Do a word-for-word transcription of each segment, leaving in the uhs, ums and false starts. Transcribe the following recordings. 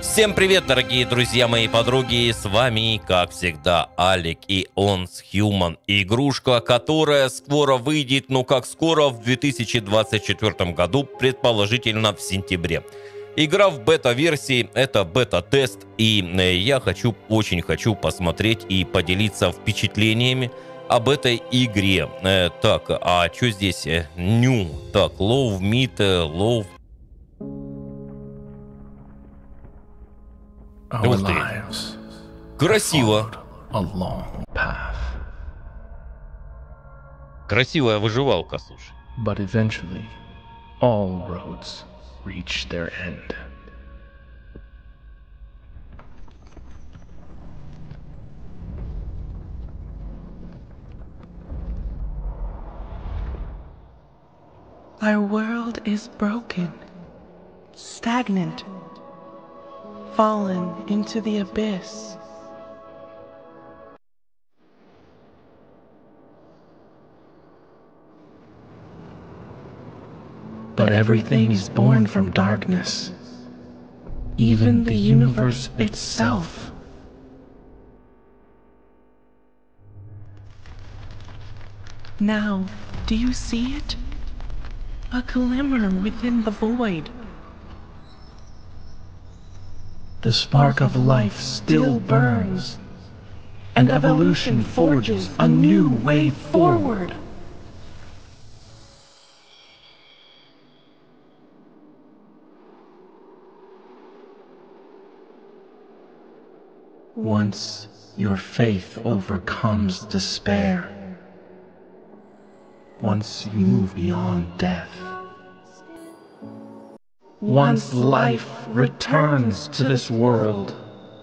Всем привет, дорогие друзья мои подруги, с вами, как всегда, Алик и Онс Human, игрушка, которая скоро выйдет, ну как скоро, в две тысячи двадцать четвёртом году, предположительно в сентябре. Игра в бета-версии, это бета-тест, и я хочу, очень хочу посмотреть и поделиться впечатлениями об этой игре. Э, так, а что здесь? New. Так, low, mid, low. Our Ух ты. lives Красиво. a long path, Красивая выживалка, слушай. but eventually, all roads reach their end. Our world is broken, stagnant, fallen into the abyss. But everything is born from darkness, even the universe itself. Now, do you see it? A glimmer within the void. The spark of life still burns, and evolution forges a new way forward. Once your faith overcomes despair, once you move beyond death, once life returns to this world,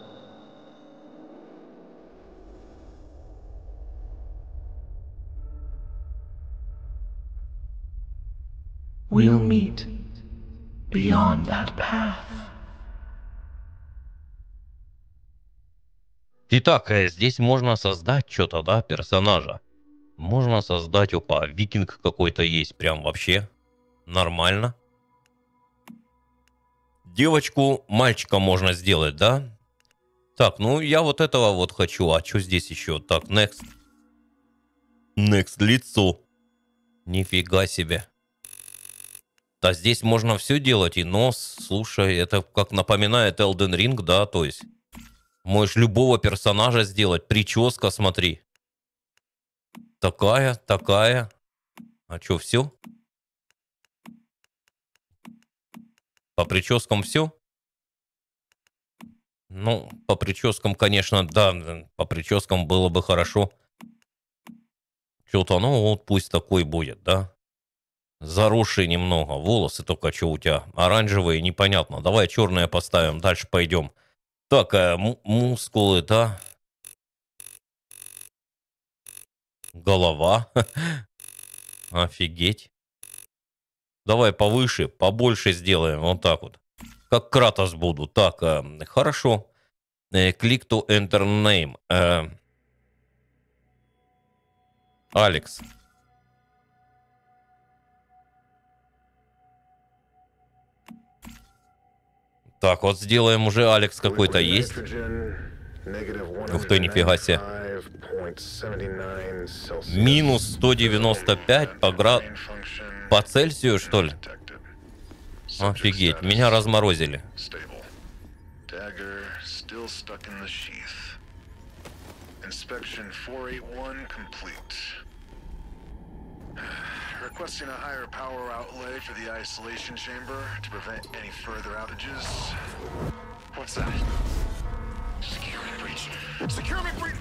we'll meet beyond that path. Итак, э, здесь можно создать что-то, да, персонажа. Можно создать, опа, викинг какой-то есть, прям вообще нормально. Девочку, мальчика можно сделать, да? Так, ну я вот этого вот хочу. А что здесь еще? Так, next. Next, лицо. Нифига себе. Да, здесь можно все делать. И нос, слушай, это как напоминает Elden Ring, да, то есть можешь любого персонажа сделать. Прическа, смотри. Такая, такая. А что, все? По прическам все? Ну, по прическам, конечно, да, по прическам было бы хорошо. Что-то, ну вот пусть такой будет, да? Заросший немного. Волосы только что у тебя оранжевые, непонятно. Давай черные поставим, дальше пойдем. Так, э, му- мускулы, да? Голова. Офигеть. Давай повыше, побольше сделаем, вот так вот. Как Кратос буду. Так, э, хорошо. Э, Click to enter name. Э, Алекс. Так, вот сделаем уже. Алекс какой-то есть. Ух ты, нифига себе. Минус сто девяносто пять по, гра... по Цельсию, что ли? Офигеть, меня разморозили. Requesting a higher power outlay for the isolation chamber to prevent any further outages. What's that? Security breach. Security breach.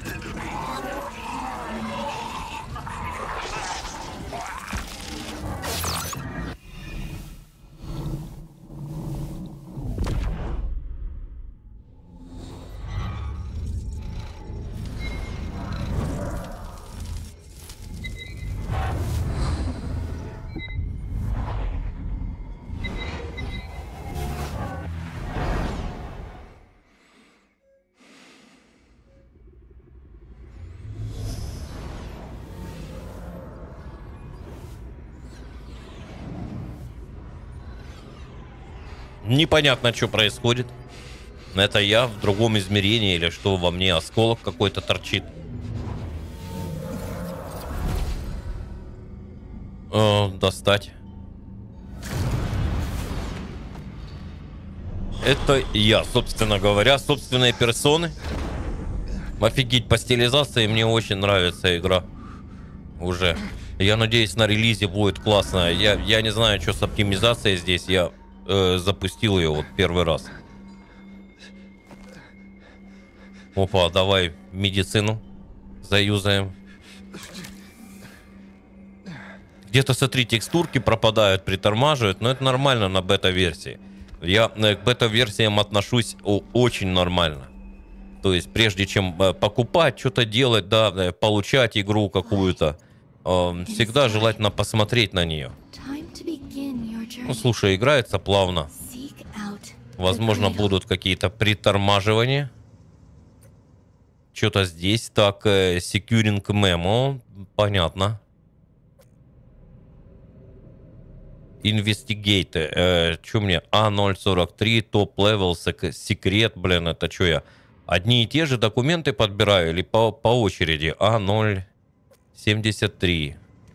Непонятно, что происходит. Это я в другом измерении или что, во мне осколок какой-то торчит? Э, достать. Это я, собственно говоря, собственные персоны. Офигеть, по стилизации мне очень нравится игра. Уже. Я надеюсь, на релизе будет классно. Я, я не знаю, что с оптимизацией здесь. Я э, запустил ее вот первый раз. Опа, давай медицину заюзаем. Где-то, смотри, текстурки пропадают, притормаживают, но это нормально на бета-версии. Я к бета-версиям отношусь очень нормально. То есть, прежде чем покупать, что-то делать, да, получать игру какую-то, всегда желательно посмотреть на нее. Ну, слушай, играется плавно. Возможно, будут какие-то притормаживания. Что-то здесь. Так, Securing Memo. Понятно. Investigate. Э, что мне? А ноль сорок три, топ левел, секрет. Блин, это что я? Одни и те же документы подбираю или по, по очереди? А ноль семьдесят три.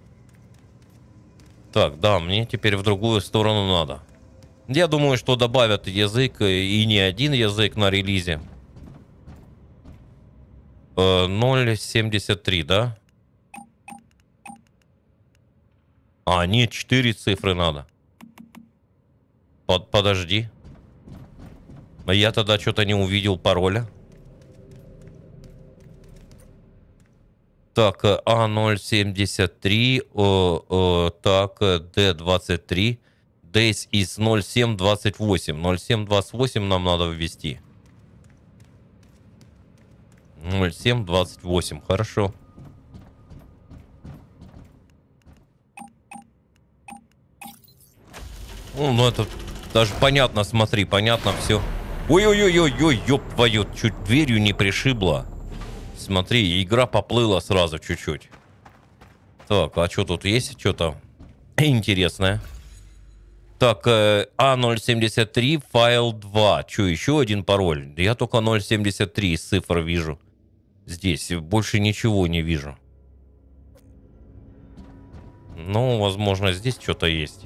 Так, да, мне теперь в другую сторону надо. Я думаю, что добавят язык, и не один язык на релизе. Э, ноль семьдесят три, да? А, нет, четыре цифры надо. Под, подожди. Я тогда что-то не увидел пароля. Так, А ноль семьдесят три, о, о, так, Д двадцать три, Days из ноль семь двадцать восемь. ноль семь двадцать восемь нам надо ввести. ноль семь двадцать восемь, хорошо. Ну, ну это даже понятно, смотри, понятно все. Ой-ой-ой-ой-ой, ёб твою, чуть дверью не пришибло. Смотри, игра поплыла сразу чуть-чуть. Так, а что тут есть? Что-то интересное. Так, э, А ноль семьдесят три, файл два. Что, еще один пароль? Я только ноль семьдесят три из цифр вижу. Здесь больше ничего не вижу. Ну, возможно, здесь что-то есть.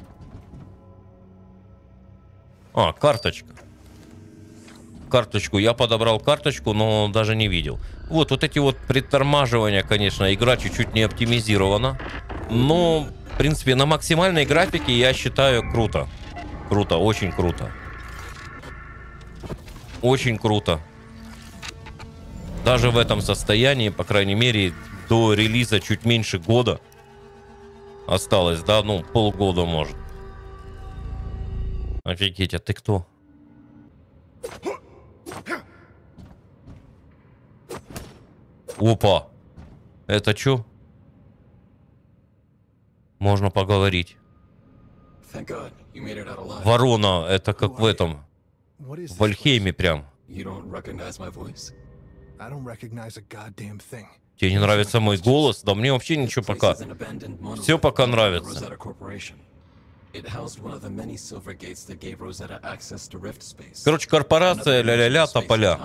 А, карточка. Карточку. Я подобрал карточку, но даже не видел. Вот, вот эти вот притормаживания, конечно, игра чуть-чуть не оптимизирована. Но, в принципе, на максимальной графике я считаю круто. Круто, очень круто. Очень круто. Даже в этом состоянии, по крайней мере, до релиза чуть меньше года осталось, да, ну, полгода, может. Офигеть, а ты кто? Опа! Это чё? Можно поговорить. Ворона, это как в этом. В Вальхейме прям. Тебе не нравится мой голос? Да мне вообще ничего пока. Все пока нравится. Короче, корпорация ля-ля-ля, тополя.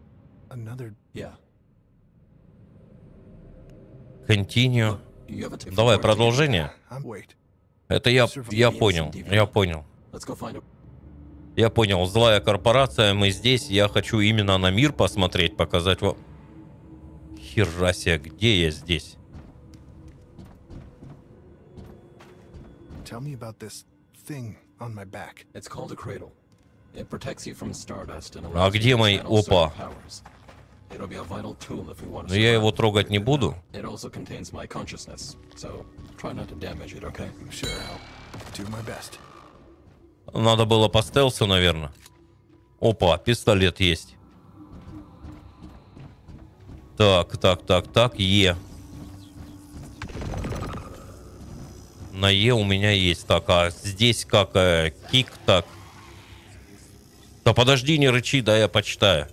Continue. Давай, продолжение. Это я, я понял, я понял. Я понял, злая корпорация, мы здесь, я хочу именно на мир посмотреть, показать вам. Хера себе, где я здесь? А где мои... Опа. Но я его трогать не буду. Надо было по стелсу, наверное. Опа, пистолет есть. Так, так, так, так, Е. На Е у меня есть. Так, а здесь как? Э, кик, так. Да подожди, не рычи, да я почитаю.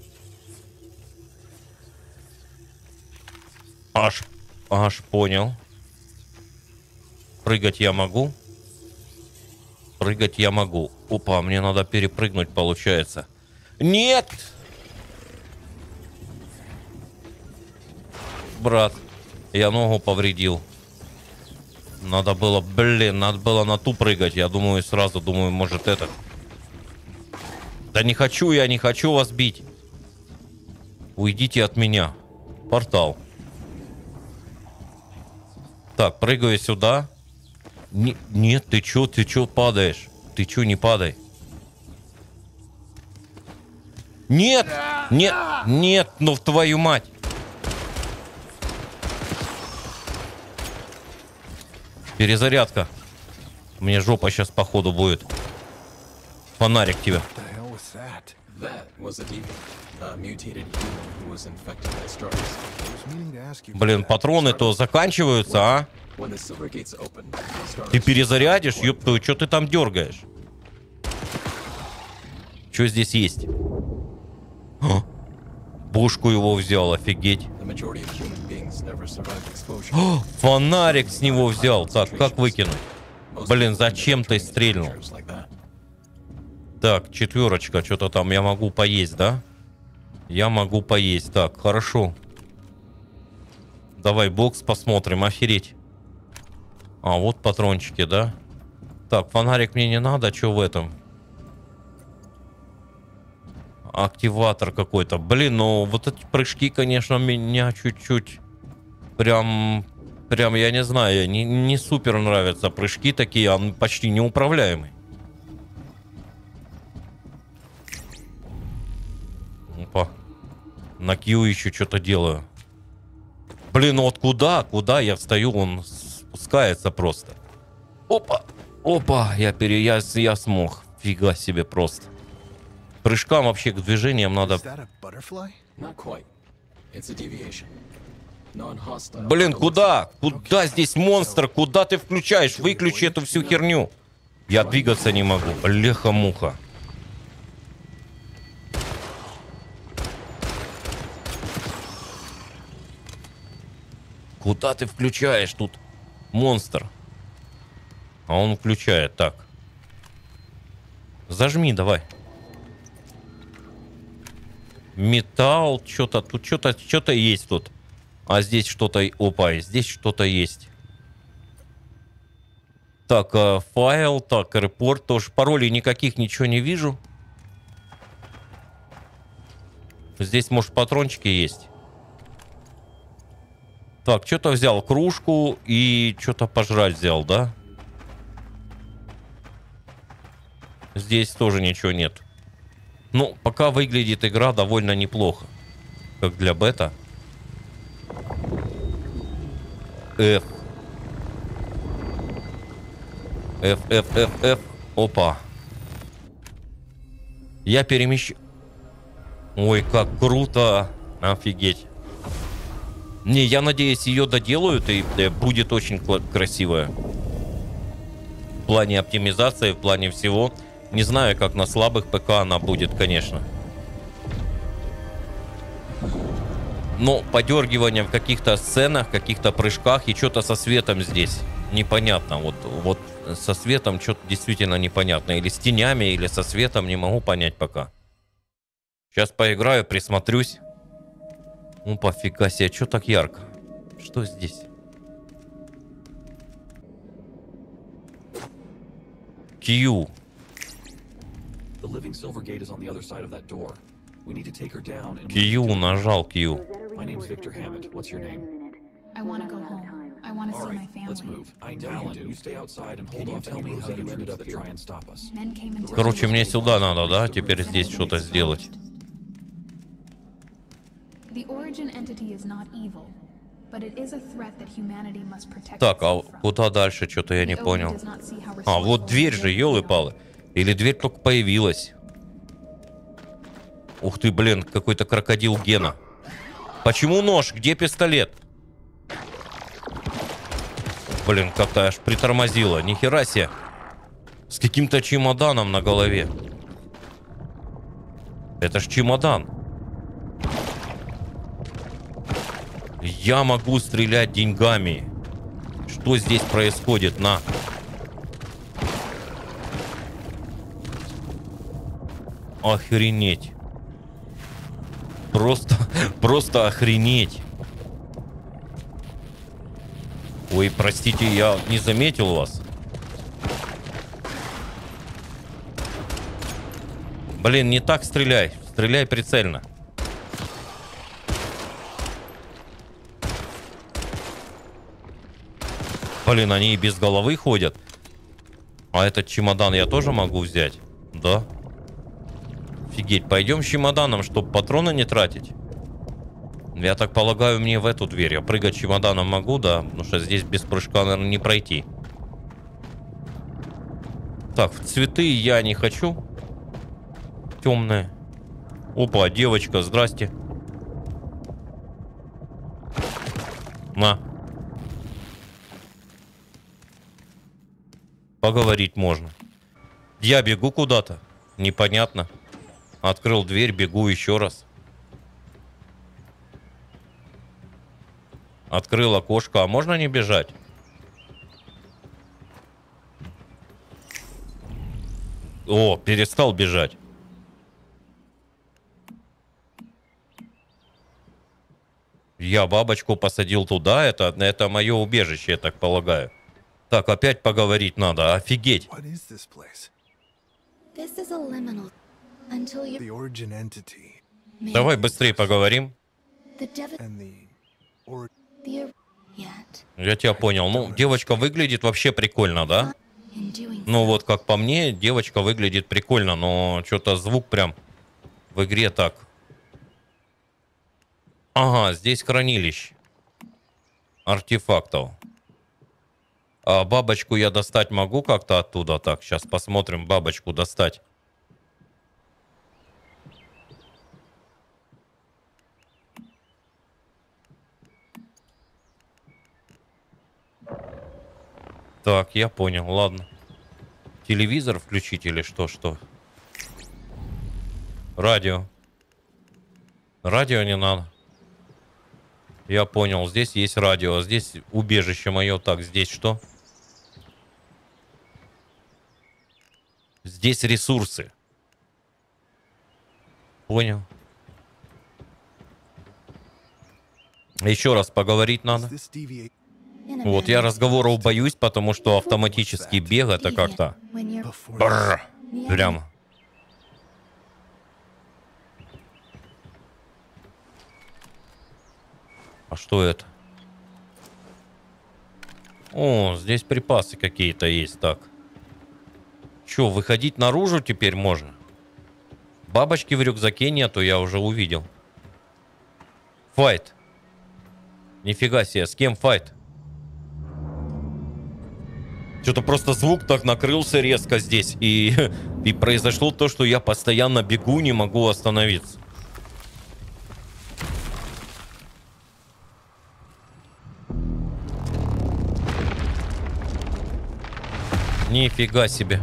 Аж, аж понял. Прыгать я могу. Прыгать я могу. Опа, мне надо перепрыгнуть, получается. Нет! Брат, я ногу повредил. Надо было, блин, надо было на ту прыгать. Я думаю, сразу думаю, может это... Да не хочу я, не хочу вас бить. Уйдите от меня. Портал. Так, прыгаю сюда. Не, нет, ты чё, ты чё падаешь? Ты чё, не падай. Нет! Нет! Нет! Ну в твою мать! Перезарядка. Мне жопа сейчас походу будет. Фонарик тебе. Блин, патроны то заканчиваются, а? Ты перезарядишь? Ёб твою, что ты там дергаешь? Что здесь есть? О, пушку его взял, офигеть. О, фонарик с него взял. Так, как выкинуть? Блин, зачем ты стрельнул? Так, четверочка, что-то там я могу поесть, да? Я могу поесть. Так, хорошо. Давай бокс посмотрим, охереть. А, вот патрончики, да? Так, фонарик мне не надо, что в этом? Активатор какой-то. Блин, ну вот эти прыжки, конечно, меня чуть-чуть прям, прям, я не знаю, не, не супер нравятся прыжки такие, он почти неуправляемый. Опа. На Q еще что-то делаю. Блин, ну вот куда, куда я встаю, он спускается просто. Опа, опа, я, пере, я, я смог. Фига себе просто. Прыжкам вообще к движениям надо... Блин, куда? Куда здесь монстр? Куда ты включаешь? Выключи эту всю херню. Я двигаться не могу. Бляха-муха. Куда ты включаешь тут? Монстр. А он включает. Так. Зажми давай. Металл, что-то, тут что-то, что-то есть тут. А здесь что-то, опа, здесь что-то есть. Так, э, файл, так, репорт, тоже паролей никаких, ничего не вижу. Здесь, может, патрончики есть. Так, что-то взял, кружку и что-то пожрать взял, да? Здесь тоже ничего нет. Ну, пока выглядит игра довольно неплохо. Как для бета. F. F, F, F, F. Опа. Я перемещу... Ой, как круто. Офигеть. Не, я надеюсь, ее доделают и э, будет очень красивая. В плане оптимизации, в плане всего. Не знаю, как на слабых ПК она будет, конечно. Но подергивание в каких-то сценах, каких-то прыжках и что-то со светом здесь непонятно. Вот, вот со светом что-то действительно непонятно. Или с тенями, или со светом, не могу понять пока. Сейчас поиграю, присмотрюсь. Ну, пофига себе, что так ярко? Что здесь? Q. Q, нажал Q. Короче, мне сюда надо, да? Теперь здесь что-то сделать. Так, а куда дальше? Что-то я не понял. А, вот дверь же, елы-палы. Или дверь только появилась. Ух ты, блин, какой-то крокодил Гена. Почему нож? Где пистолет? Блин, как-то аж притормозило. Нихера себе. С каким-то чемоданом на голове. Это ж чемодан. Я могу стрелять деньгами. Что здесь происходит? На. Охренеть. Просто, просто охренеть. Ой, простите, я не заметил вас. Блин, не так стреляй. Стреляй прицельно. Блин, они и без головы ходят. А этот чемодан я тоже могу взять? Да. Офигеть, пойдем с чемоданом, чтобы патроны не тратить. Я так полагаю, мне в эту дверь. Я прыгать чемоданом могу, да? Потому что здесь без прыжка, наверное, не пройти. Так, в цветы я не хочу. Темные. Опа, девочка, здрасте. На. Поговорить можно. Я бегу куда-то. Непонятно. Открыл дверь, бегу еще раз. Открыл окошко. А можно не бежать? О, перестал бежать. Я бабочку посадил туда. Это, это мое убежище, я так полагаю. Так, опять поговорить надо. Офигеть. Давай быстрее поговорим. Я тебя понял. Ну, девочка выглядит вообще прикольно, да? Ну, вот как по мне, девочка выглядит прикольно, но что-то звук прям в игре так. Ага, здесь хранилище артефактов. А бабочку я достать могу как-то оттуда? Так, сейчас посмотрим, бабочку достать. Так, я понял, ладно. Телевизор включить или что, что? Радио. Радио не надо. Я понял, здесь есть радио, здесь убежище мое. Так, здесь что? Здесь ресурсы. Понял. Еще раз поговорить надо. Вот я разговоров боюсь, потому что автоматический бег это как-то прямо. А что это? О, здесь припасы какие-то есть. Так. Че, выходить наружу теперь можно? Бабочки в рюкзаке нету, я уже увидел. Файт. Нифига себе, с кем файт? Что-то просто звук так накрылся резко здесь. И, и произошло то, что я постоянно бегу, не могу остановиться. Нифига себе.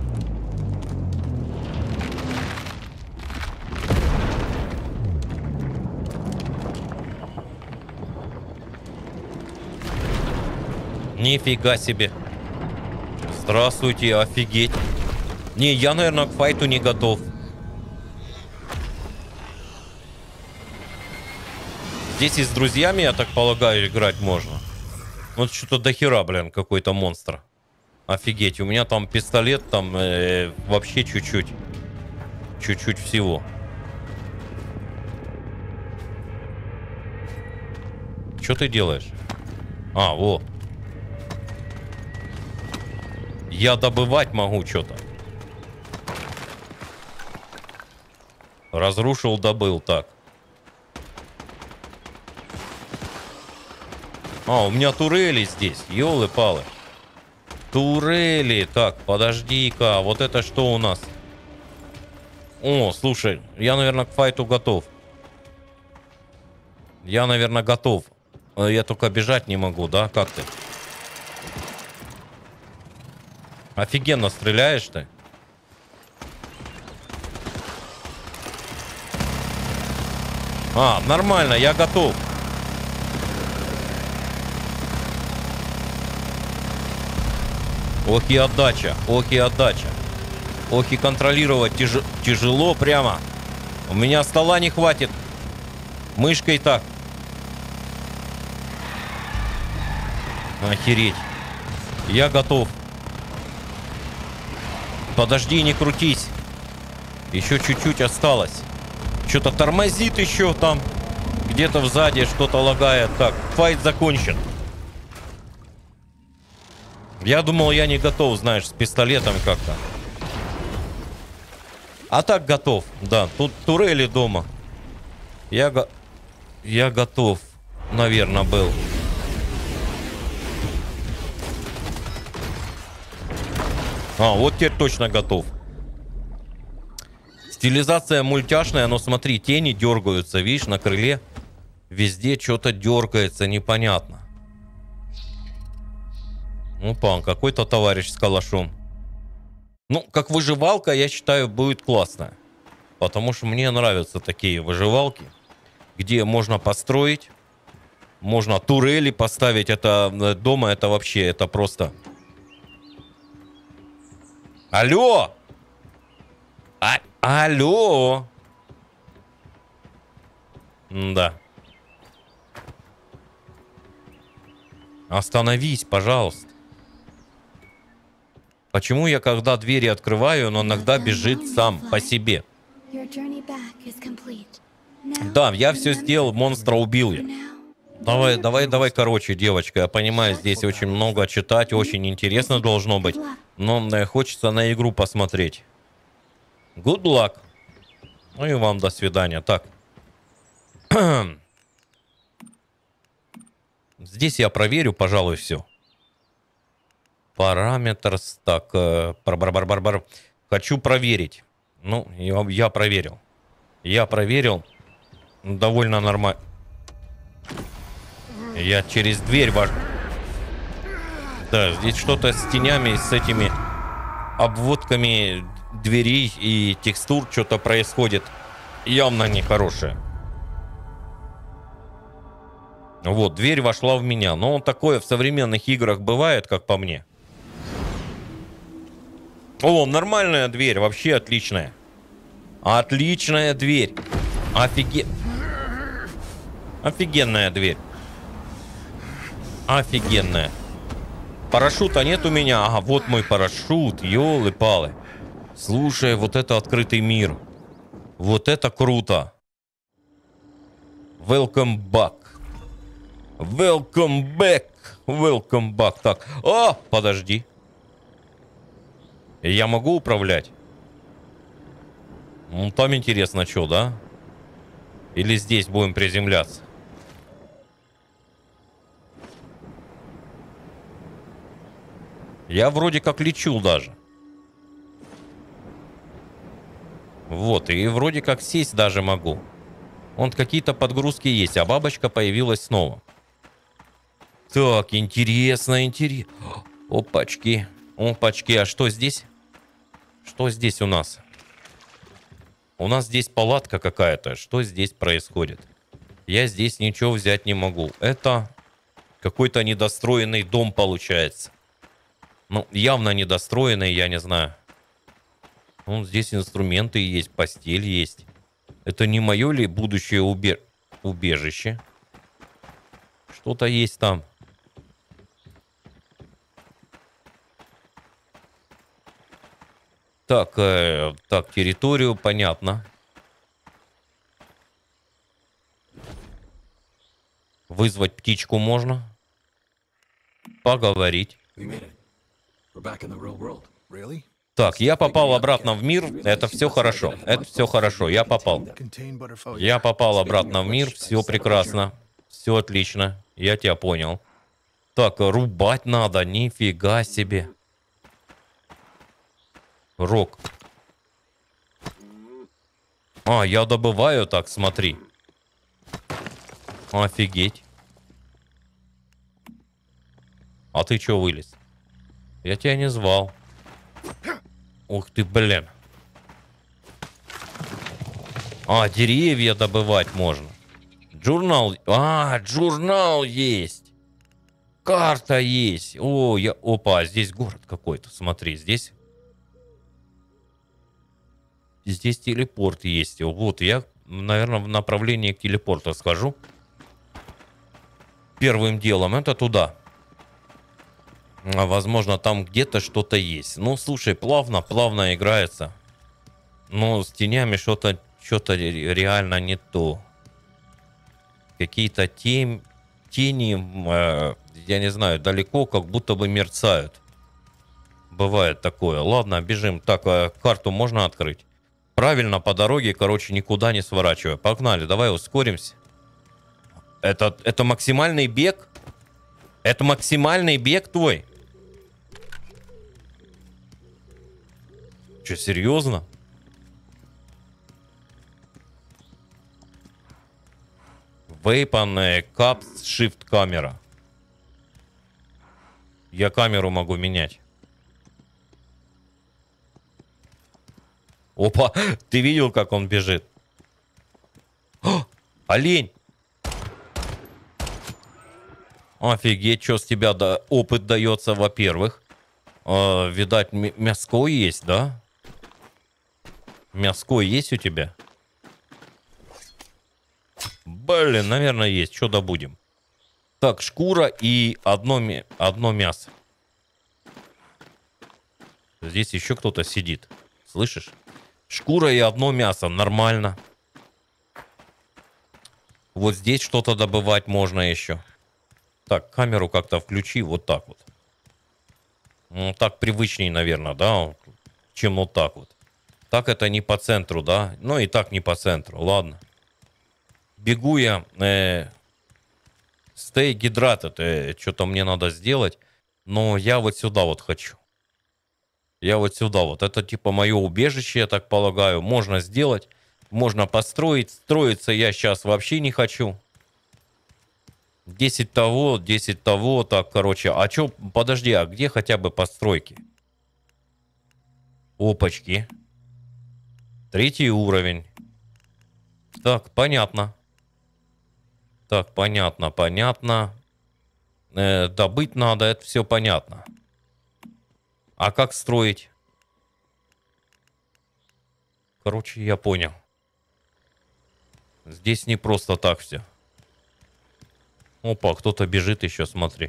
Нифига себе. Здравствуйте, офигеть. Не, я, наверное, к файту не готов. Здесь и с друзьями, я так полагаю, играть можно. Вот что-то дохера, блин, какой-то монстр. Офигеть, у меня там пистолет, там э, вообще чуть-чуть. Чуть-чуть всего. Что ты делаешь? А, вот. Я добывать могу что-то. Разрушил, добыл, так. А, у меня турели здесь, ёлы-палы. Турели. Так, подожди-ка. Вот это что у нас? О, слушай, я, наверное, к файту готов. Я, наверное, готов. Я только бежать не могу, да? Как ты? Офигенно стреляешь ты. А, нормально, я готов. Ох и отдача, ох и отдача. Ох и контролировать тяж... тяжело прямо. У меня стола не хватит. Мышкой так. Охереть. Я готов. Подожди, не крутись. Еще чуть-чуть осталось. Что-то тормозит еще там. Где-то сзади что-то лагает. Так, файт закончен. Я думал, я не готов, знаешь, с пистолетом как-то. А так готов, да. Тут турели дома. Я, го... я готов, наверное, был. А, вот теперь точно готов. Стилизация мультяшная, но смотри, тени дергаются, видишь, на крыле. Везде что-то дергается, непонятно. Опа, какой-то товарищ с калашом. Ну, как выживалка, я считаю, будет классно. Потому что мне нравятся такие выживалки, где можно построить, можно турели поставить. Это дома, это вообще, это просто... Алло! А, алло! Да. Остановись, пожалуйста. Почему я, когда двери открываю, он иногда бежит сам по себе? Да, я все сделал, монстра убил я. Давай, давай, давай, короче, девочка, я понимаю, здесь очень много читать, очень интересно должно быть, но хочется на игру посмотреть. Good luck. Ну и вам до свидания. Так. Здесь я проверю, пожалуй, все. Параметр, так, э, бар бар бар бар бар. Хочу проверить. Ну, я, я проверил. Я проверил. Довольно нормально. Я через дверь ваш... Да, здесь что-то с тенями, с этими обводками дверей и текстур что-то происходит. Явно нехорошее. Вот, дверь вошла в меня. Но такое в современных играх бывает, как по мне. О, нормальная дверь, вообще отличная. Отличная дверь. Офиге... Офигенная дверь. Офигенная. Парашюта нет у меня. Ага, вот мой парашют. Ёлы-палы. Слушай, вот это открытый мир. Вот это круто. Welcome back. Welcome back. Welcome back. Так. О, подожди. Я могу управлять? Ну, там интересно, что, да? Или здесь будем приземляться? Я вроде как лечу даже. Вот, и вроде как сесть даже могу. Вон какие-то подгрузки есть, а бабочка появилась снова. Так, интересно, интересно. Опачки, опачки, а что здесь? Что здесь у нас? У нас здесь палатка какая-то. Что здесь происходит? Я здесь ничего взять не могу. Это какой-то недостроенный дом получается. Ну, явно недостроенный, я не знаю. Ну, здесь инструменты есть, постель есть. Это не мое ли будущее убе... убежище? Что-то есть там. Так, э, так, территорию понятно. Вызвать птичку можно. Поговорить. Так, я попал обратно в мир. Это все хорошо. Это все хорошо. Я попал. Я попал обратно в мир. Все прекрасно. Все отлично. Я тебя понял. Так, рубать надо. Нифига себе. Рок. А, я добываю так, смотри. Офигеть. А ты чё вылез? Я тебя не звал. Ух ты, блин. А, деревья добывать можно. Журнал. А, журнал есть. Карта есть. О, я... Опа, здесь город какой-то. Смотри, здесь... Здесь телепорт есть. Вот, я наверное, в направлении к телепорту схожу. Первым делом это туда. Возможно, там где-то что-то есть. Ну, слушай, плавно, плавно играется. Но с тенями что-то что-то реально не то. Какие-то тень, тени, э, я не знаю, далеко, как будто бы мерцают. Бывает такое. Ладно, бежим. Так, э, карту можно открыть? Правильно, по дороге, короче, никуда не сворачивай. Погнали, давай ускоримся. Это, это максимальный бег? Это максимальный бег твой? Че, серьезно? Weapon, Caps, Shift, камера. Я камеру могу менять. Опа, ты видел, как он бежит? О, олень! Офигеть, что с тебя да, опыт дается, во-первых. Э, видать, мяско есть, да? Мяско есть у тебя? Блин, наверное, есть. Что добудем? Так, шкура и одно, одно мясо. Здесь еще кто-то сидит. Слышишь? Шкура и одно мясо. Нормально. Вот здесь что-то добывать можно еще. Так, камеру как-то включи. Вот так вот. Ну, так привычней, наверное, да? Чем вот так вот. Так это не по центру, да? Ну и так не по центру. Ладно. Бегу я. Э, stay hydrated. Э, что-то мне надо сделать. Но я вот сюда вот хочу. Я вот сюда вот. Это типа мое убежище, я так полагаю. Можно сделать. Можно построить. Строиться я сейчас вообще не хочу. десять того, десять того. Так, короче. А что? Подожди, а где хотя бы постройки? Опачки. Третий уровень. Так, понятно. Так, понятно, понятно. Э, добыть надо, это все понятно. А как строить? Короче, я понял. Здесь не просто так все. Опа, кто-то бежит еще, смотри.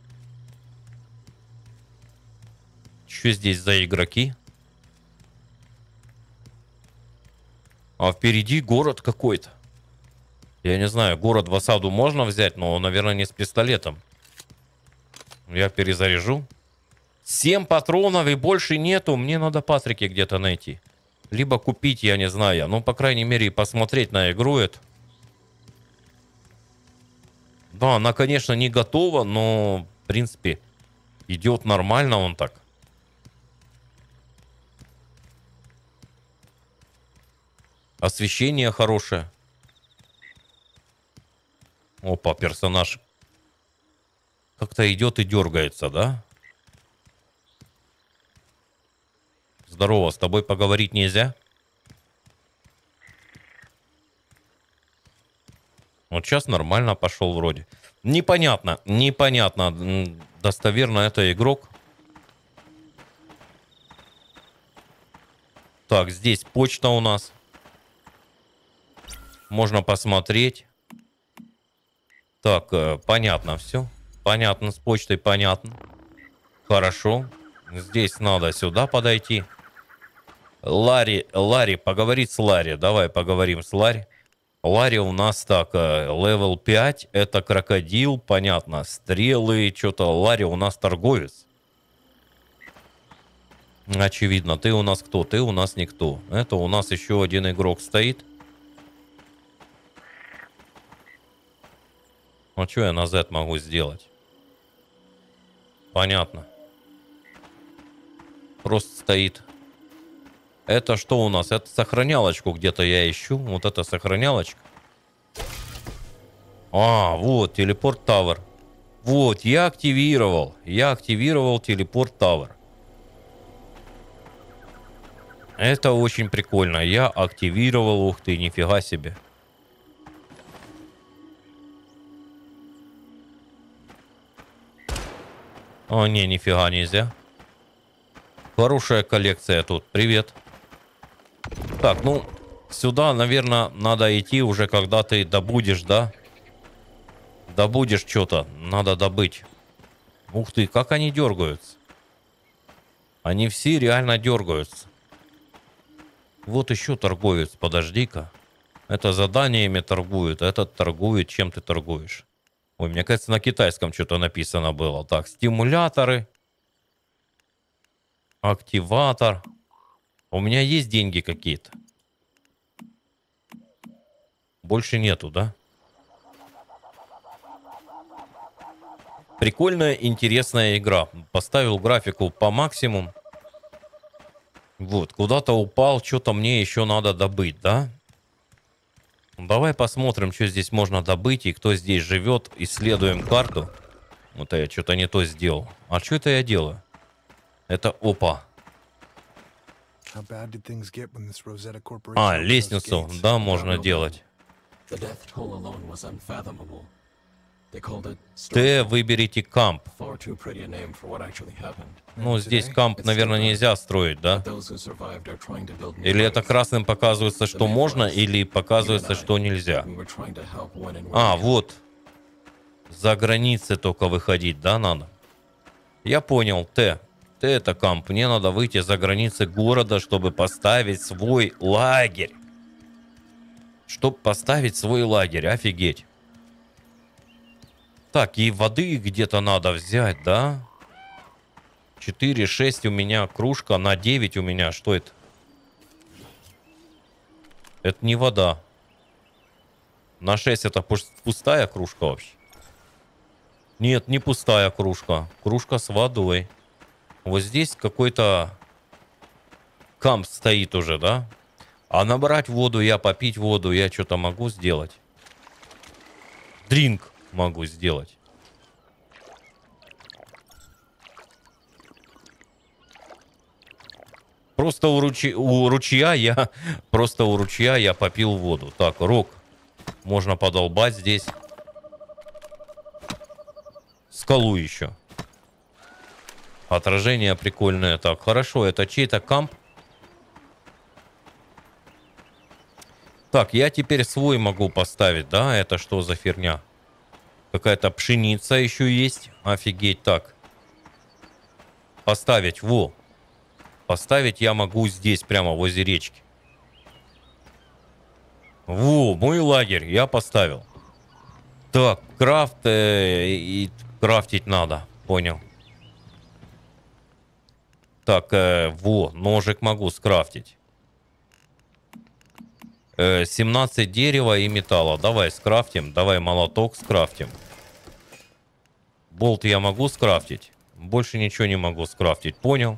Что здесь за игроки? А впереди город какой-то. Я не знаю, город в осаду можно взять, но, наверное, не с пистолетом. Я перезаряжу. Семь патронов и больше нету. Мне надо патрики где-то найти. Либо купить, я не знаю. Ну, по крайней мере, посмотреть на игру эту. Да, она, конечно, не готова, но, в принципе, идет нормально он так. Освещение хорошее. Опа, персонаж как-то идет и дергается, да? Здорово, с тобой поговорить нельзя? Вот сейчас нормально пошел вроде. Непонятно, непонятно. Достоверно это игрок. Так, здесь почта у нас. Можно посмотреть. Так, э, понятно все. Понятно, с почтой понятно. Хорошо. Здесь надо сюда подойти. Ларри, Ларри, поговорить с Ларри. Давай поговорим с Ларри. Ларри у нас так, левел пять. Это крокодил, понятно. Стрелы, что-то. Ларри у нас торговец. Очевидно. Ты у нас кто? Ты у нас никто. Это у нас еще один игрок стоит. Ну, что я на Z могу сделать? Понятно. Просто стоит. Это что у нас? Это сохранялочку где-то я ищу. Вот это сохранялочка. А, вот, телепорт Тавер. Вот, я активировал. Я активировал телепорт Тавер. Это очень прикольно. Я активировал. Ух ты, нифига себе. О, не, нифига нельзя. Хорошая коллекция тут. Привет. Так, ну, Сюда, наверное, надо идти уже, когда ты добудешь, да? Добудешь что-то. Надо добыть. Ух ты, как они дергаются. Они все реально дергаются. Вот еще торговец, подожди-ка. Это заданиями торгует, этот торгует, чем ты торгуешь. Ой, мне кажется, на китайском что-то написано было. Так, стимуляторы. Активатор. У меня есть деньги какие-то? Больше нету, да? Прикольная, интересная игра. Поставил графику по максимуму. Вот, куда-то упал, что-то мне еще надо добыть, да? Давай посмотрим, что здесь можно добыть и кто здесь живет. Исследуем карту. Вот я что-то не то сделал. А что это я делаю? Это опа. А, лестницу, да, можно делать. Т, выберите камп. Ну, здесь камп, наверное, нельзя строить, да? Или это красным показывается, что можно, или показывается, что нельзя? А, вот. За границы только выходить, да, надо? Я понял, Т. Т это камп. Мне надо выйти за границы города, чтобы поставить свой лагерь. Чтобы поставить свой лагерь, офигеть. Так, и воды где-то надо взять, да? четыре, шесть у меня кружка, на девять у меня. Что это? Это не вода. На шесть это пустая кружка вообще? Нет, не пустая кружка. Кружка с водой. Вот здесь какой-то камп стоит уже, да? А набрать воду, я попить воду, я что-то могу сделать? Дринк могу сделать. Просто у, ручья, у ручья я просто у ручья я попил воду. Так, рог. Можно подолбать здесь. Скалу еще. Отражение прикольное. Так, хорошо, это чей-то камп. Так, я теперь свой могу поставить, да? Это что за херня? Какая-то пшеница еще есть. Офигеть, так. Поставить, во. Поставить я могу здесь, прямо возле речки. Во, мой лагерь я поставил. Так, крафт э, и крафтить надо, понял. Так, э, во, ножик могу скрафтить. Э, семнадцать дерева и металла. Давай скрафтим, давай молоток скрафтим. Болт я могу скрафтить. Больше ничего не могу скрафтить, понял.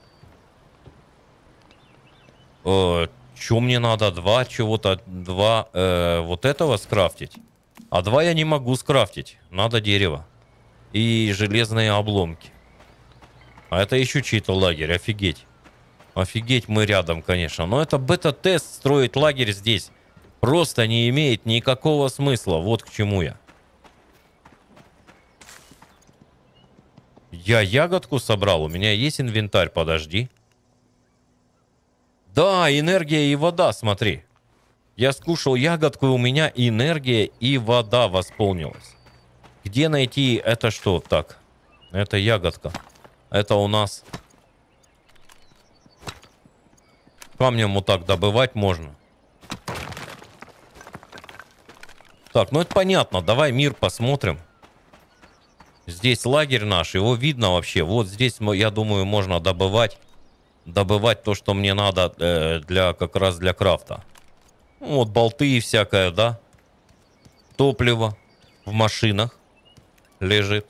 Э, Что мне надо? Два чего-то, два э, вот этого скрафтить. А два я не могу скрафтить. Надо дерево. И железные обломки. А это еще чей-то лагерь. Офигеть. Офигеть, мы рядом, конечно. Но это бета-тест, строить лагерь здесь просто не имеет никакого смысла. Вот к чему я. Я ягодку собрал. У меня есть инвентарь, подожди. Да, энергия и вода, смотри. Я скушал ягодку, и у меня энергия и вода восполнилась. Где найти это что? Так, это ягодка. Это у нас... Камнем вот так добывать можно. Так, ну это понятно. Давай мир посмотрим. Здесь лагерь наш. Его видно вообще. Вот здесь, я думаю, можно добывать. Добывать то, что мне надо э, для, как раз для крафта. Вот болты и всякое, да. Топливо в машинах лежит.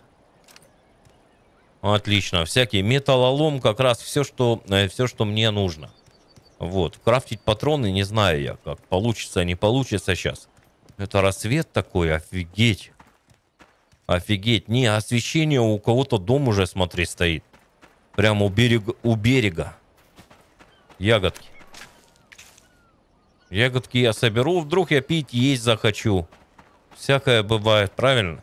Отлично. Всякий металлолом, как раз все, что, э, все, что мне нужно. Вот. Крафтить патроны, не знаю я, как получится, не получится сейчас. Это рассвет такой, офигеть. Офигеть. Не, освещение у кого-то дом уже, смотри, стоит. Прямо у берега. У берега. Ягодки. Ягодки я соберу, вдруг я пить, есть захочу. Всякое бывает, правильно?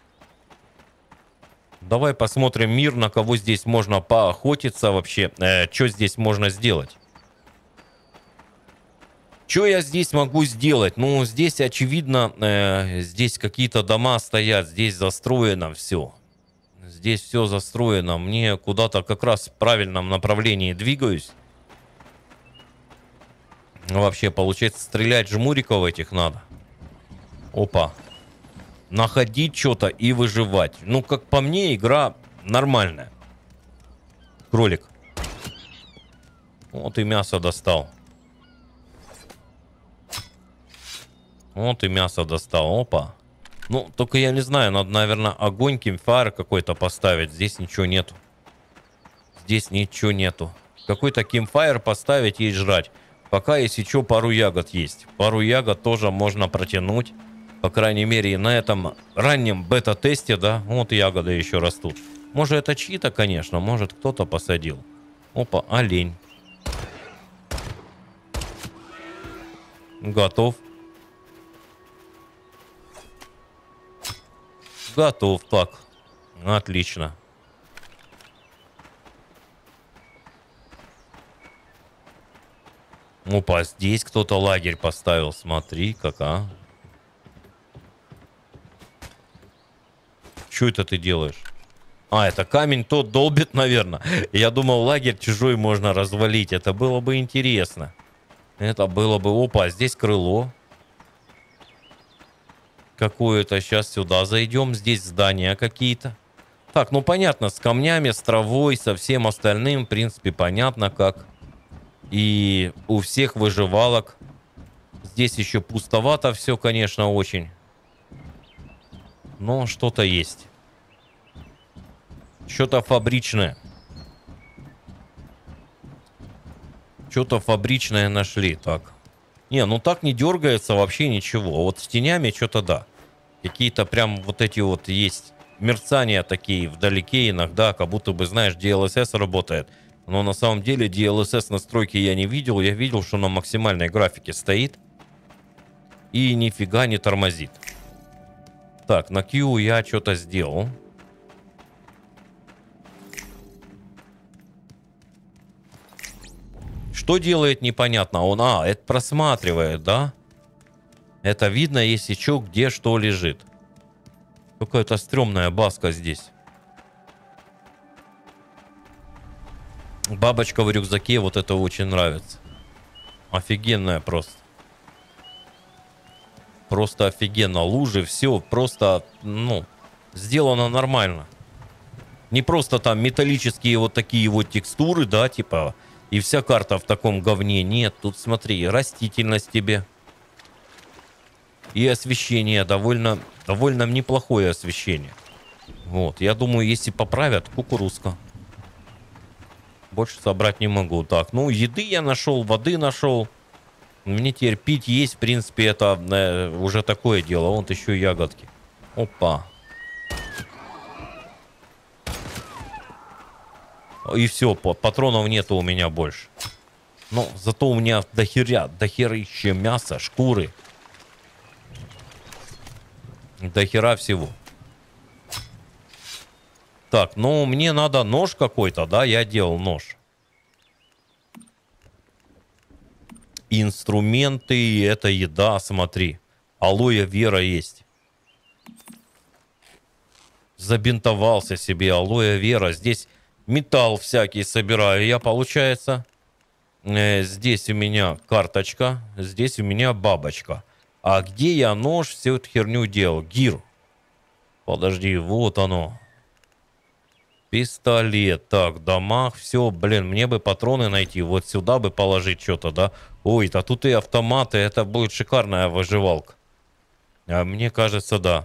Давай посмотрим мир, на кого здесь можно поохотиться вообще. Э, что здесь можно сделать? Что я здесь могу сделать? Ну, здесь, очевидно, э, здесь какие-то дома стоят, здесь застроено все. Здесь все застроено. Мне куда-то как раз в правильном направлении двигаюсь. Вообще, получается, стрелять жмуриков этих надо. Опа. Находить что-то и выживать. Ну, как по мне, игра нормальная. Кролик. Вот и мясо достал. Вот и мясо достал. Опа. Ну, только я не знаю, надо, наверное, огонь, кемпфайр какой-то поставить. Здесь ничего нету. Здесь ничего нету. Какой-то кемпфайр поставить и жрать. Пока, если что, пару ягод есть. Пару ягод тоже можно протянуть. По крайней мере, на этом раннем бета-тесте, да, вот ягоды еще растут. Может, это чьи-то, конечно, может, кто-то посадил. Опа, олень. Готов. Готов, так. Отлично. Опа, здесь кто-то лагерь поставил. Смотри, как, а. Что это ты делаешь? А, это камень тот долбит, наверное. Я думал, лагерь чужой можно развалить. Это было бы интересно. Это было бы... Опа, здесь крыло. Какое-то. Сейчас сюда зайдем. Здесь здания какие-то. Так, ну понятно, с камнями, с травой, со всем остальным, в принципе, понятно как. И у всех выживалок. Здесь еще пустовато все, конечно, очень. Но что-то есть. Что-то фабричное. Что-то фабричное нашли. Так. Не, ну так не дергается вообще ничего. Вот с тенями что-то да. Какие-то прям вот эти вот есть мерцания такие вдалеке иногда, как будто бы, знаешь, ди эл эс эс работает. Но на самом деле ди эл эс эс настройки я не видел. Я видел, что на максимальной графике стоит. И нифига не тормозит. Так, на Q я что-то сделал. Что делает, непонятно. Он, а, это просматривает, да? Это видно, если что, где что лежит. Какая-то стрёмная баска здесь. Бабочка в рюкзаке, вот это очень нравится. Офигенная просто. Просто офигенно. Лужи, все просто, ну, сделано нормально. Не просто там металлические вот такие вот текстуры, да, типа, и вся карта в таком говне. Нет, тут смотри, растительность тебе. И освещение довольно, довольно неплохое освещение. Вот, я думаю, если поправят, кукурузка. Больше собрать не могу. Так, ну, еды я нашел, воды нашел. Мне теперь пить есть, в принципе, это э, уже такое дело. Вот еще ягодки. Опа. И все, патронов нету у меня больше. Но зато у меня дохеря, дохерища мяса, шкуры. Дохера всего. Так, ну мне надо нож какой-то, да? Я делал нож. Инструменты, это еда, смотри. Алоэ вера есть. Забинтовался себе алоэ вера. Здесь металл всякий собираю. Я, получается, э, здесь у меня карточка, здесь у меня бабочка. А где я нож всю эту херню делал? Гир. Подожди, вот оно. Пистолет. Так, в домах. Все, блин, мне бы патроны найти. Вот сюда бы положить что-то, да? Ой, да тут и автоматы. Это будет шикарная выживалка. А мне кажется, да.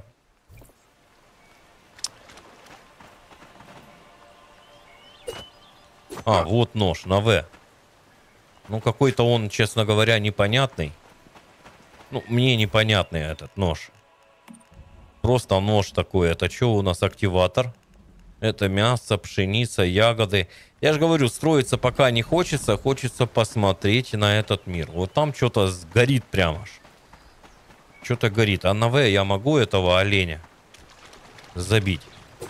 А, вот нож на В. Ну, какой-то он, честно говоря, непонятный. Ну, мне непонятный этот нож. Просто нож такой. Это что у нас? Активатор. Это мясо, пшеница, ягоды. Я же говорю, строиться пока не хочется. Хочется посмотреть на этот мир. Вот там что-то горит прямо аж. Что-то горит. А на В я могу этого оленя забить?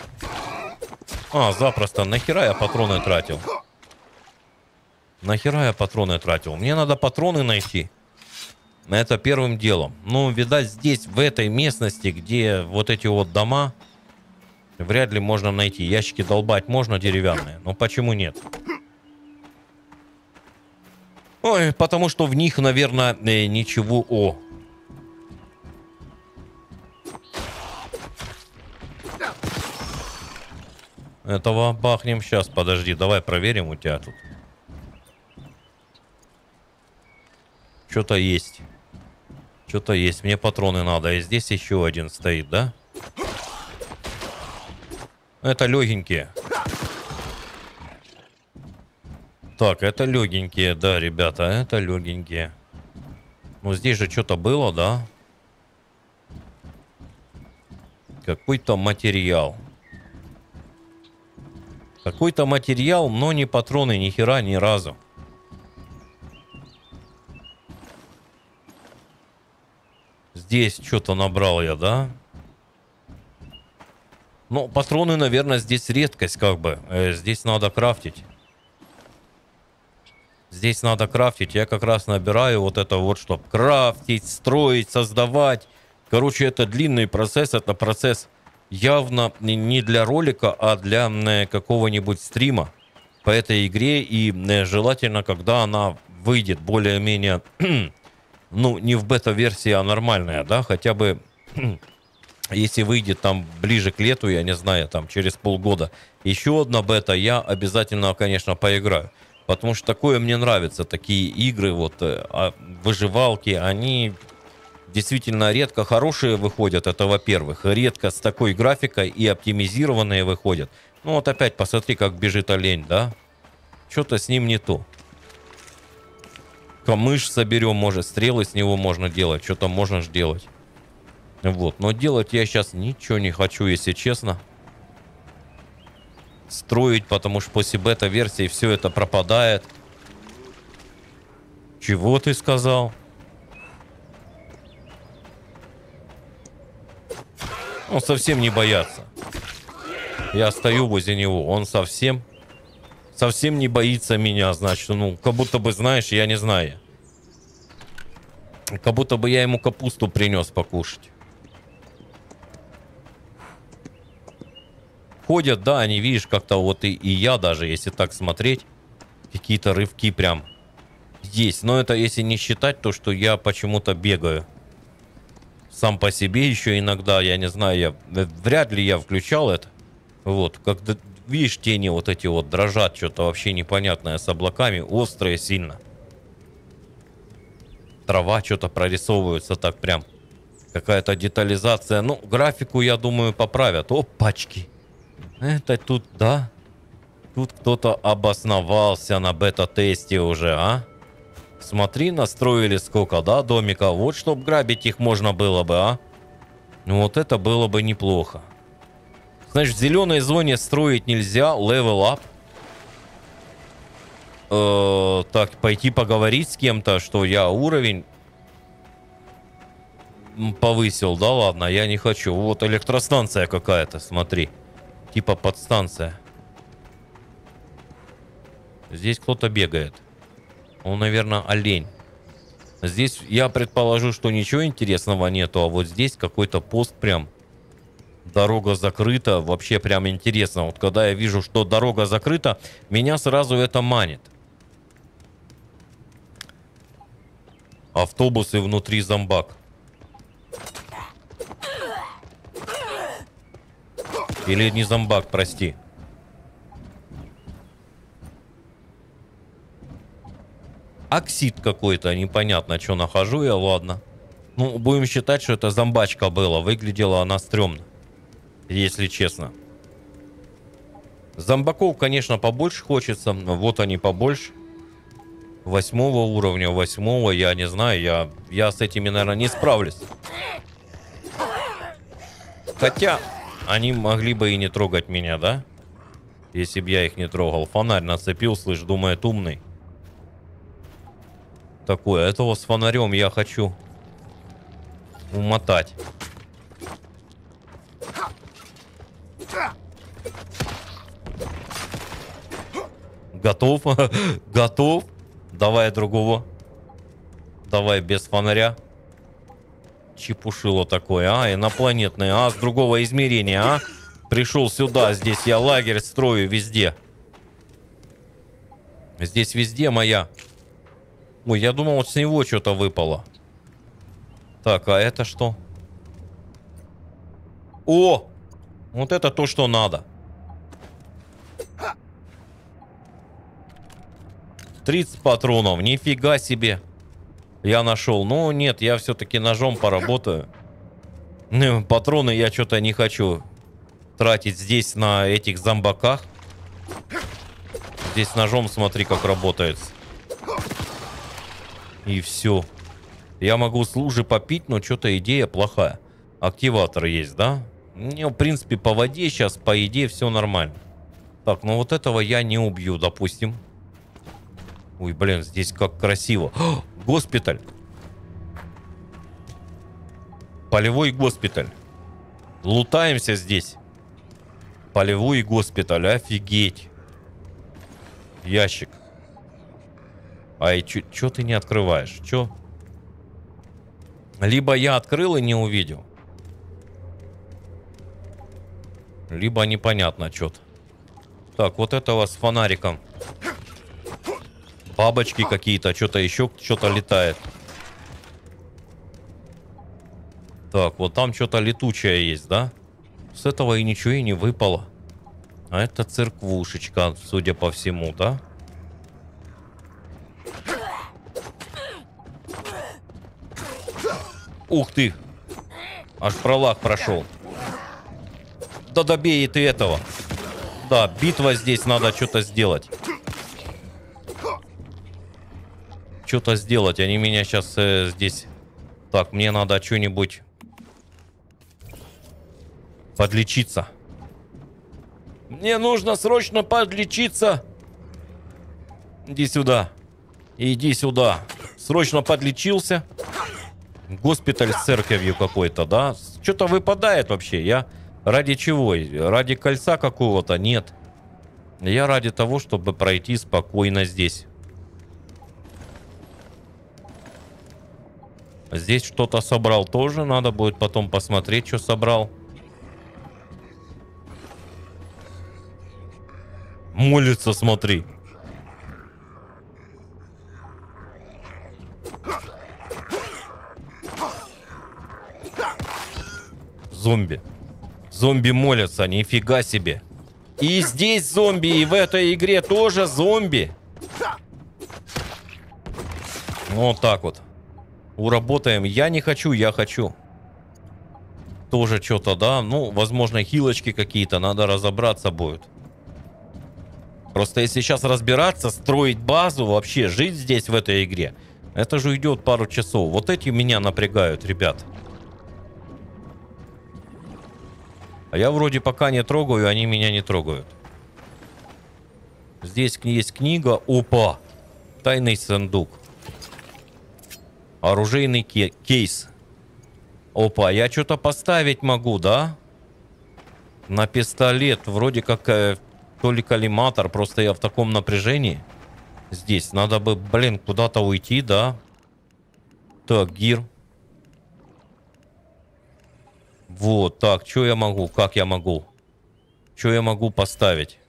А, запросто. Нахера я патроны тратил? Нахера я патроны тратил? Мне надо патроны найти. Это первым делом. Ну, видать, здесь, в этой местности, где вот эти вот дома, вряд ли можно найти. Ящики долбать можно деревянные, но почему нет? Ой, потому что в них, наверное, ничего... О! Этого бахнем сейчас, подожди, давай проверим у тебя тут. Что-то есть. Что-то есть, мне патроны надо. И здесь еще один стоит, да? Это легенькие. Так, это легенькие, да, ребята, это легенькие. Ну, здесь же что-то было, да? Какой-то материал. Какой-то материал, но не патроны, ни хера, ни разу. Здесь что-то набрал я, да? Ну, патроны, наверное, здесь редкость, как бы. Э, здесь надо крафтить. Здесь надо крафтить. Я как раз набираю вот это вот, чтобы крафтить, строить, создавать. Короче, это длинный процесс. Это процесс явно не для ролика, а для какого-нибудь стрима по этой игре. И желательно, когда она выйдет более-менее... Ну, не в бета-версии, а нормальная, да? Хотя бы... Если выйдет там ближе к лету, я не знаю, там через полгода, еще одна бета, я обязательно, конечно, поиграю. Потому что такое мне нравится, такие игры, вот, выживалки, они действительно редко хорошие выходят, это во-первых. Редко с такой графикой и оптимизированные выходят. Ну вот опять посмотри, как бежит олень, да? Что-то с ним не то. Камыш соберем, может, стрелы с него можно делать, что-то можно ж делать. Вот, но делать я сейчас ничего не хочу, если честно. Строить, потому что после бета-версии все это пропадает. Чего ты сказал? Он совсем не боятся. Я стою возле него, он совсем, совсем не боится меня, значит, ну, как будто бы, знаешь, я не знаю. Как будто бы я ему капусту принес покушать. Ходят, да, они, видишь, как-то вот и, и я даже, если так смотреть, какие-то рывки прям есть. Но это если не считать то, что я почему-то бегаю. Сам по себе еще иногда, я не знаю, я, вряд ли я включал это. Вот, когда, видишь, тени вот эти вот дрожат, что-то вообще непонятное с облаками, острые сильно. Трава что-то прорисовывается так прям. Какая-то детализация. Ну, графику, я думаю, поправят. О, пачки. Это тут, да? Тут кто-то обосновался на бета-тесте уже, а? Смотри, настроили сколько, да, домика. Вот, чтоб грабить их можно было бы, а? Ну, вот это было бы неплохо. Значит, в зеленой зоне строить нельзя. Level up. Э, так, пойти поговорить с кем-то, что я уровень повысил. Да ладно, я не хочу. Вот электростанция какая-то, смотри. Типа подстанция. Здесь кто-то бегает. Он, наверное, олень. Здесь я предположу, что ничего интересного нету, а вот здесь какой-то пост прям. Дорога закрыта. Вообще прям интересно. Вот когда я вижу, что дорога закрыта, меня сразу это манит. Автобусы внутри зомбак. Или не зомбак, прости. Оксид какой-то, непонятно, что нахожу я, ладно. Ну, будем считать, что это зомбачка была. Выглядела она стрёмно, если честно. Зомбаков, конечно, побольше хочется. Вот они побольше. Восьмого уровня, восьмого, я не знаю, я, я с этими, наверное, не справлюсь. Хотя... Они могли бы и не трогать меня, да? Если бы я их не трогал. Фонарь нацепил, слышь, думает, умный. Такое. Этого с фонарем я хочу умотать. Готов? Готов? Давай другого. давай без фонаря. Чепушило такое, а? Инопланетное, а? С другого измерения, а? Пришел сюда, здесь я лагерь строю везде. Здесь везде моя. Ой, я думал, с него что-то выпало. Так, а это что? О! Вот это то, что надо. тридцать патронов, нифига себе. Я нашел. Ну, нет, я все-таки ножом поработаю. Ну, патроны я что-то не хочу тратить здесь на этих зомбаках. Здесь ножом смотри, как работает. И все. Я могу с лужи попить, но что-то идея плохая. Активатор есть, да? Ну, в принципе, по воде сейчас, по еде все нормально. Так, ну вот этого я не убью, допустим. Ой, блин, здесь как красиво. О, госпиталь. Полевой госпиталь. Лутаемся здесь. Полевой госпиталь, офигеть. Ящик. Ай, чё ты не открываешь? Чё? Либо я открыл и не увидел. Либо непонятно что-то. Так, вот этого с фонариком. Бабочки какие-то, что-то еще, что-то летает. Так, вот там что-то летучее есть, да? С этого и ничего и не выпало. А это церквушечка, судя по всему, да? Ух ты! Аж пролаг прошел. Да добей и ты этого. Да, битва здесь, надо что-то сделать. Что-то сделать, они меня сейчас э, здесь... Так, мне надо что-нибудь... Подлечиться. Мне нужно срочно подлечиться. Иди сюда. Иди сюда. Срочно подлечился. Госпиталь с церковью какой-то, да? Что-то выпадает вообще. Я ради чего? Ради кольца какого-то? Нет. Я ради того, чтобы пройти спокойно здесь. Здесь что-то собрал тоже. Надо будет потом посмотреть, что собрал. Молится, смотри. Зомби. Зомби молятся, нифига себе. И здесь зомби, и в этой игре тоже зомби. Вот так вот. Уработаем. Я не хочу, я хочу. Тоже что-то, да? Ну, возможно, хилочки какие-то. Надо разобраться будет. Просто если сейчас разбираться, строить базу, вообще жить здесь в этой игре, это же уйдет пару часов. Вот эти меня напрягают, ребят. А я вроде пока не трогаю, они меня не трогают. Здесь есть книга. Опа! Тайный сундук. Оружейный ке- кейс. Опа, я что-то поставить могу, да? На пистолет. Вроде как э, то ли коллиматор. Просто я в таком напряжении. Здесь надо бы, блин, куда-то уйти, да? Так, гир. Вот, так, что я могу? Как я могу? Что я могу поставить?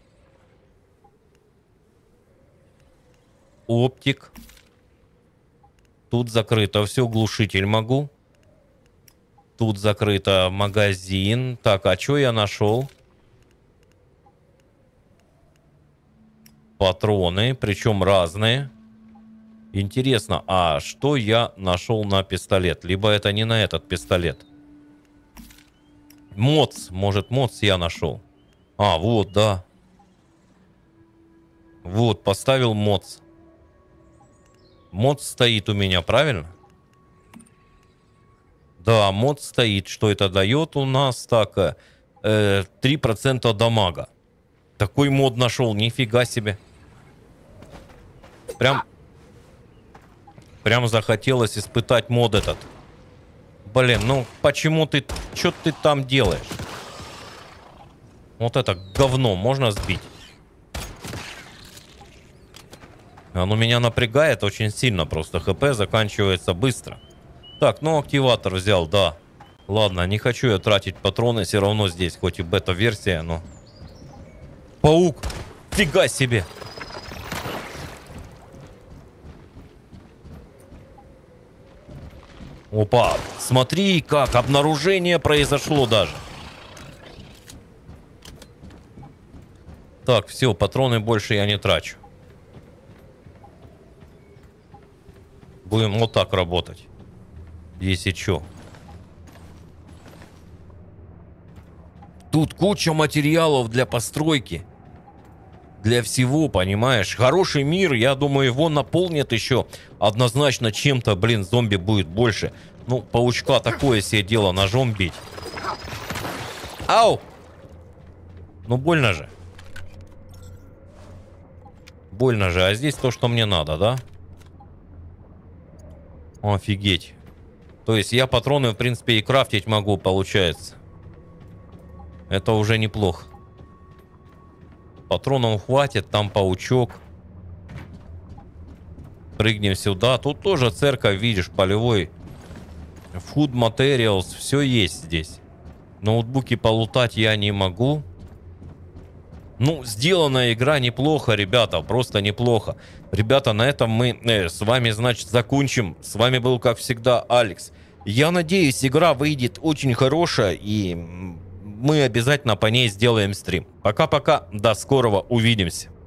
Оптик. Тут закрыто все, глушитель могу. Тут закрыто магазин. Так, а что я нашел? Патроны, причем разные. Интересно, а что я нашел на пистолет? Либо это не на этот пистолет. Моц, может, моц я нашел. А, вот, да. Вот, поставил моц. Моц стоит у меня, правильно? Да, мод стоит. Что это дает у нас? Так, э, три процента дамага. Такой мод нашел, нифига себе. Прям, прям захотелось испытать мод этот. Блин, ну почему ты... Что ты там делаешь? Вот это говно можно сбить? Оно меня напрягает очень сильно, просто ХП заканчивается быстро. Так, ну активатор взял, да. Ладно, не хочу я тратить патроны, все равно здесь, хоть и бета-версия, но... Паук! Фига себе! Опа, смотри, как обнаружение произошло даже. Так, все, патроны больше я не трачу. Будем вот так работать. Если что. Тут куча материалов для постройки. Для всего, понимаешь? Хороший мир, я думаю, его наполнит еще однозначно чем-то. Блин, зомби будет больше. Ну, паучка такое себе дело, ножом бить. Ау! Ну, больно же. Больно же. А здесь то, что мне надо, да? Офигеть. То есть я патроны, в принципе, и крафтить могу, получается. Это уже неплохо. Патронов хватит, там паучок. Прыгнем сюда. Тут тоже церковь, видишь, полевой. Food materials, все есть здесь. Ноутбуки полутать я не могу. Ну, сделанная игра неплохо, ребята, просто неплохо. Ребята, на этом мы э, с вами, значит, закончим. С вами был, как всегда, Алекс. Я надеюсь, игра выйдет очень хорошая, и мы обязательно по ней сделаем стрим. Пока-пока, до скорого, увидимся.